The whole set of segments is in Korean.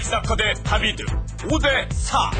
헬사커 대 다비드 5대4.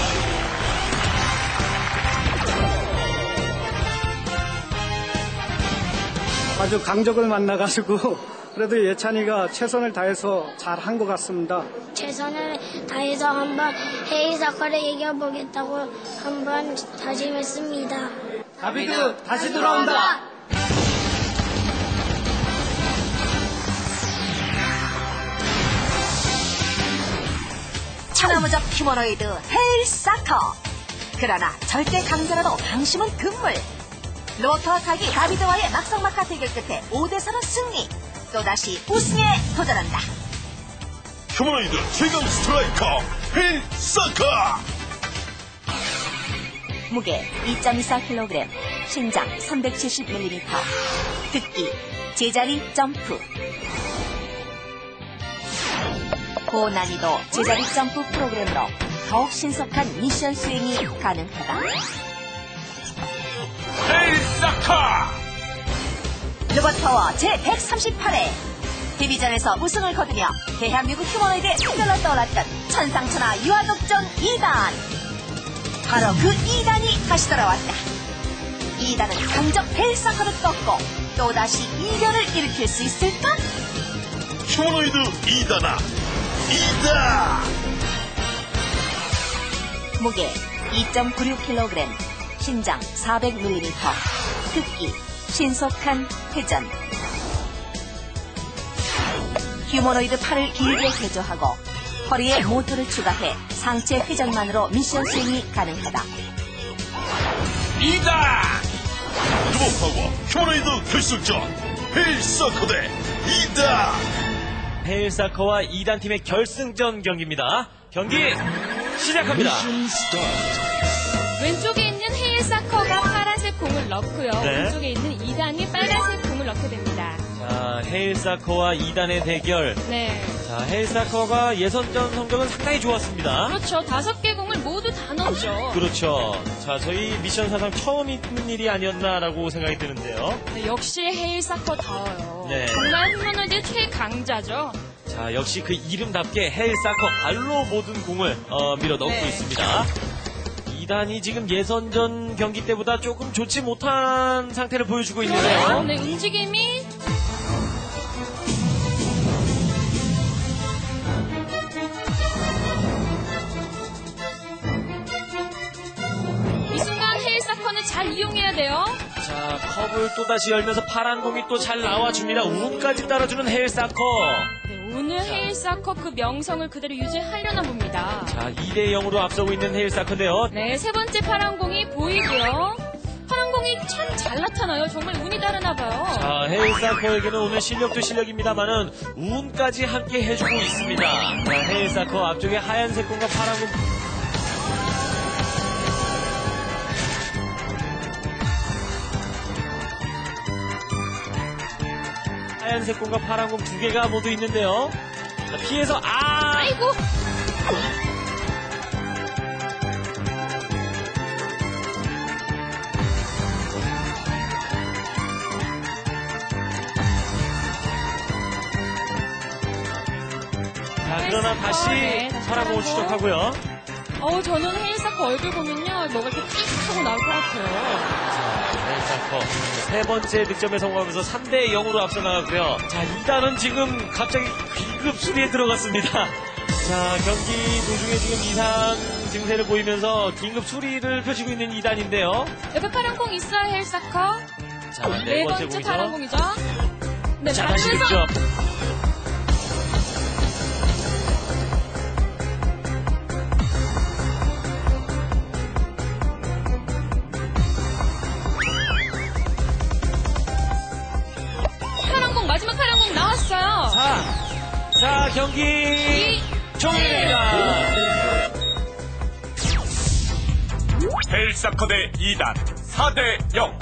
아주 강적을 만나가지고 그래도 예찬이가 최선을 다해서 잘한 것 같습니다. 최선을 다해서 한번 헤이사커를 이겨보겠다고 한번 다짐했습니다. 다비드 다시 돌아온다. 천하무적 휴머노이드 헬사커. 그러나 절대 강자라도 방심은 금물. 로터 타기 다비드와의 막상막하 대결 끝에 5대4로 승리. 또다시 우승에 도전한다. 휴머노이드 최강 스트라이커 헬사커. 무게 2.24kg, 신장 370mm, 특기 제자리 점프. 고난이도 제자리 점프 프로그램으로 더욱 신속한 미션 수행이 가능하다. 헬사커. 로봇파워 제138회 데뷔전에서 우승을 거두며 대한민국 휴머노이드의 특별로 떠올랐던 천상천하 유아독전 2단. 바로 그 2단이 다시 돌아왔다. 2단은 강적 헬사커를 꺾고 또다시 이변을 일으킬 수 있을까? 휴머노이드 2단아 2다. 무게 2.96kg, 신장 400mm, 특기 신속한 회전. 휴머노이드 팔을 길게 개조하고 허리에 모터를 추가해 상체 회전만으로 미션 수행이 가능하다. 2다. 로봇파워 휴머노이드 결승전 헬사커 대 2다. 헬사커와 2단 팀의 결승전 경기입니다. 경기 시작합니다. 왼쪽에 있는 헬사커가 파란색 공을 넣고요. 네. 왼쪽에 있는 2단이 빨간색 공을 넣게 됩니다. 자, 헬사커와 2단의 대결. 네. 자, 헬사커가 예선전 성적은 상당히 좋았습니다. 그렇죠. 5개 공을 모두 다 넣었죠. 그렇죠. 자, 저희 미션 사상 처음 있는 일이 아니었나라고 생각이 드는데요. 네, 역시 헬사커다워요. 네. 정말 휴머노이드 최강자죠. 자, 역시 그 이름답게 헬사커 발로 모든 공을 밀어 넣고 네. 있습니다. 2단이 지금 예선전 경기 때보다 조금 좋지 못한 상태를 보여주고 있는데요. 네, 움직임이 이 순간 헬사커는 잘 이용해야 돼요. 자, 컵을 또다시 열면서 파란 공이 또 잘 나와줍니다. 운까지 따라주는 헬사커. 네, 오늘 헬사커 그 명성을 그대로 유지하려나 봅니다. 자, 2대0으로 앞서고 있는 헬사커인데요. 네, 세 번째 파란 공이 보이고요. 파란 공이 참 잘 나타나요. 정말 운이 다르나 봐요. 자, 헬사커에게는 오늘 실력도 실력입니다만은 운까지 함께 해주고 있습니다. 자, 헬사커 앞쪽에 하얀색 공과 파란 공. 하얀색 공과 파란 공 두 개가 모두 있는데요. 자, 피해서 아이고! 자, 그러나 다시 네, 다시 파란 공을 파란 공. 추적하고요. 저는 헬사커 얼굴 보면요. 뭐가 이렇게 띡 하고 나올 것 같아요. 헬사커 세 번째 득점에 성공하면서 3대0으로 앞서 나가고요. 자, 2단은 지금 갑자기 긴급 수리에 들어갔습니다. 자, 경기 도중에 지금 이상 증세를 보이면서 긴급 수리를 펼치고 있는 2단인데요. 옆에 파란 공 있어요, 헬사커. 자, 네 번째 파란 공이죠. 네, 자, 다시 반대서 득점. 마지막 파란 공 나왔어요. 자, 경기 종료됩니다. 헬사커 대 2단 4대0.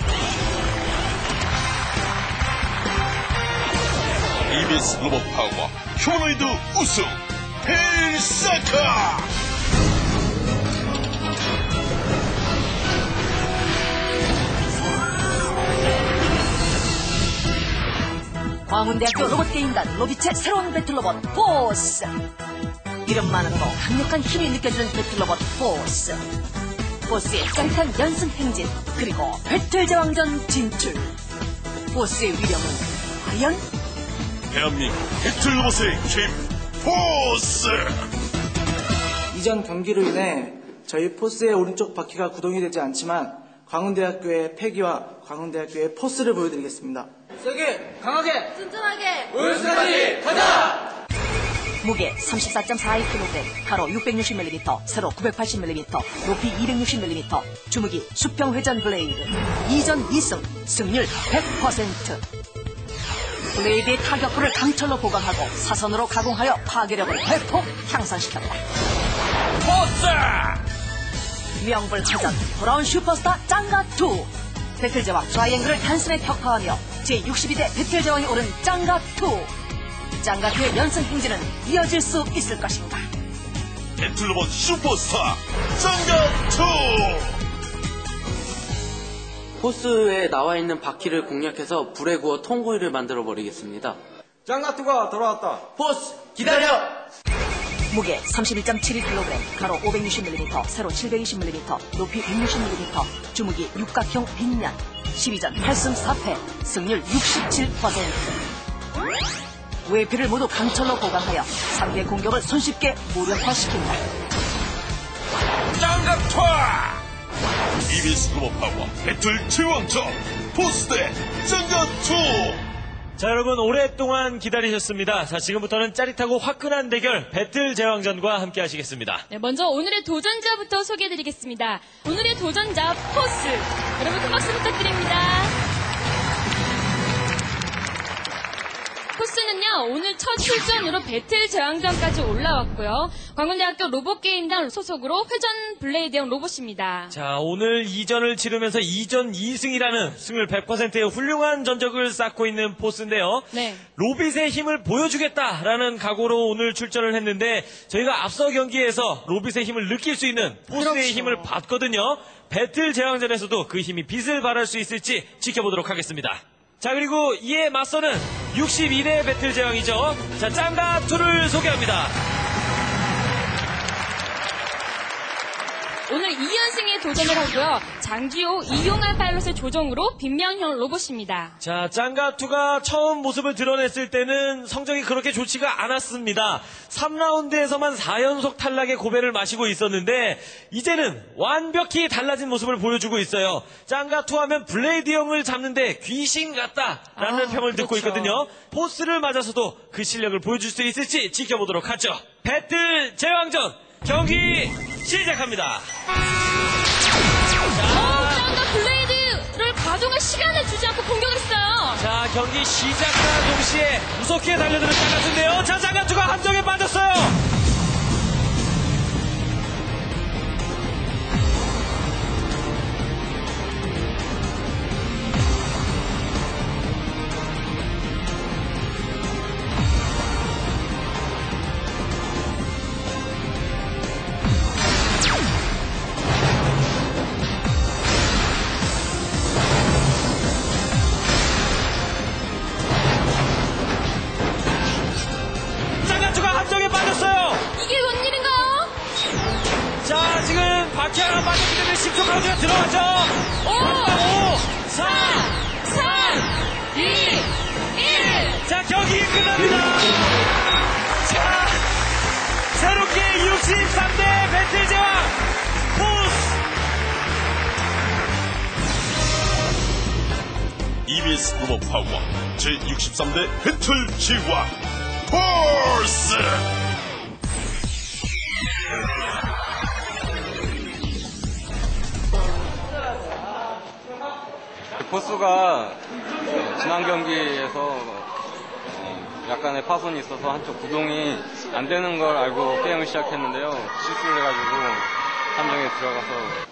EBS 로봇파워 휴머노이드 우승 헬사커. 광운대학교 로봇게임단 로비체 새로운 배틀로봇 보스. 이름만으로도 강력한 힘이 느껴지는 배틀로봇 포스. 포스의 짜릿한 연승 행진, 그리고 배틀 제왕전 진출. 포스의 위력은 과연? 대한민국 배틀로봇의 힘 포스. 이전 경기로 인해 저희 포스의 오른쪽 바퀴가 구동이 되지 않지만 광운대학교의 패기와 광운대학교의 포스를 보여드리겠습니다. 세게, 강하게, 튼튼하게, 우승까지 가자! 무게 34.42kg, 가로 660mm, 세로 980mm, 높이 260mm, 주무기 수평회전 블레이드, 2전 2승, 승률 100%. 블레이드의 타격부를 강철로 보강하고 사선으로 가공하여 파괴력을 대폭 향상시켰다. 포스. 명불허전 돌아온 슈퍼스타 짱가2. 배틀제왕 트라이앵글을 단숨에 격파하며 제62대 배틀제왕이 오른 짱가2. 짱가2의 연승 행진은 이어질 수 있을 것인가. 배틀로봇 슈퍼스타 짱가2. 포스에 나와 있는 바퀴를 공략해서 불에 구워 통구이를 만들어 버리겠습니다. 짱가투가 돌아왔다. 포스 기다려! 무게 31.72kg, 가로 560mm, 세로 720mm, 높이 160mm, 주무기 육각형 빗면, 12전 8승 4패, 승률 67%. 외피를 모두 강철로 보강하여 상대 공격을 손쉽게 무력화시킨다. 짱가2. EBS 로봇파워 배틀 제왕전 포스 대 짱가2. 자, 여러분 오랫동안 기다리셨습니다. 자, 지금부터는 짜릿하고 화끈한 대결 배틀 제왕전과 함께 하시겠습니다. 네, 먼저 오늘의 도전자부터 소개해드리겠습니다. 오늘의 도전자 포스. 여러분 큰 박수 부탁드립니다. 포스는요, 오늘 첫 출전으로 배틀 제왕전까지 올라왔고요. 광운대학교 로봇게임단 소속으로 회전 블레이드형 로봇입니다. 자, 오늘 2전을 치르면서 2전 2승이라는 승률 100%의 훌륭한 전적을 쌓고 있는 포스인데요. 네. 로빗의 힘을 보여주겠다라는 각오로 오늘 출전을 했는데 저희가 앞서 경기에서 로빗의 힘을 느낄 수 있는 포스의 그렇죠. 힘을 봤거든요. 배틀 제왕전에서도 그 힘이 빛을 발할 수 있을지 지켜보도록 하겠습니다. 자, 그리고 이에 맞서는 62대 배틀 제왕이죠. 자, 짱가2를 소개합니다. 오늘 2연승에 도전을 하고요. 장기호 이용한 파일럿의 조정으로 빗면형 로봇입니다. 자, 짱가2가 처음 모습을 드러냈을 때는 성적이 그렇게 좋지가 않았습니다. 3라운드에서만 4연속 탈락의 고배를 마시고 있었는데 이제는 완벽히 달라진 모습을 보여주고 있어요. 짱가2 하면 블레이드형을 잡는데 귀신 같다라는 평을 듣고 그렇죠. 있거든요. 포스를 맞아서도 그 실력을 보여줄 수 있을지 지켜보도록 하죠. 배틀 제왕전 경기 시작합니다. 짱가 블레이드를 가동할 시간을 주지 않고 공격했어요. 자, 경기 시작과 동시에 무섭게 달려드는 짱가2인데요. 자, 짱가2가 함정에 빠졌어요. 이게 웬일인가요? 자, 지금 바퀴 하나 빠졌기 때문에 10초 카운트가 들어가죠. 5, 4, 3, 2, 1. 자, 경기 끝납니다. 자, 새롭게 63대 배틀 제왕 포스. EBS 로봇파워 제63대 배틀 제왕 포스. 포스가 지난 경기에서 약간의 파손이 있어서 한쪽 구동이 안 되는 걸 알고 게임을 시작했는데요. 실수를 해가지고 함정에 들어가서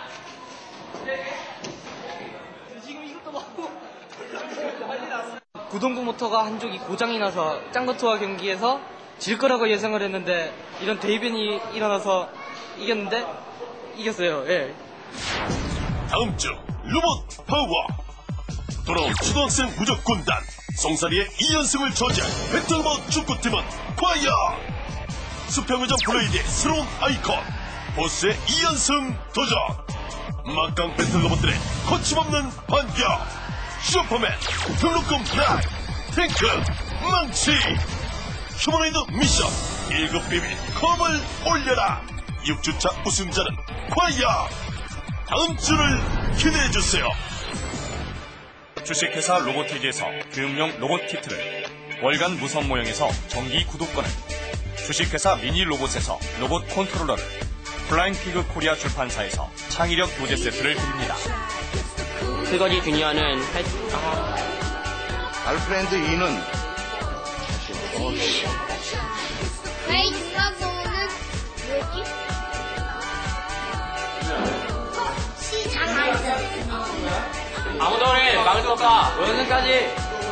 구동부 모터가 한쪽이 고장이 나서 짱가투와 경기에서 질 거라고 예상을 했는데 이런 대이변이 일어나서 이겼는데 이겼어요. 예. 다음 주 로봇 파워. 돌아온 초등학생 무적군단 송사리의 2연승을 저지한 배틀로봇 축구팀은 과연 수평의전 블레이드의 새로운 아이콘 보스의 2연승 도전. 막강 배틀 로봇들의 거침없는 반격. 슈퍼맨, 등록금 라이, 탱크, 망치. 휴머노이드 미션 1급 비밀 검을 올려라. 6주차 우승자는 과연? 다음 주를 기대해주세요. 주식회사 로보틱에서 교육용 로봇 키트를, 월간 무선 모형에서 정기 구독권을, 주식회사 미니 로봇에서 로봇 컨트롤러를, 플라잉피그 코리아 출판사에서 창의력 교재 세트를 드립니다. 그거리 주니어는 알프렌드 2는 왜 중간고는 뭐였지? 시장 안전. 아무도 오늘 막을 수 없다. 오늘까지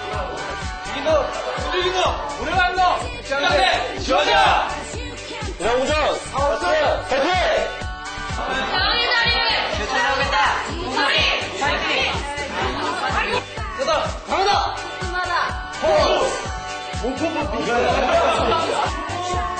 이긴다. 우리가 한다. 시장대 지원자. 영웅전 파워스 배틀. 다음의 자리를 대처하겠다. 우리 파이팅. 강하다. 포스.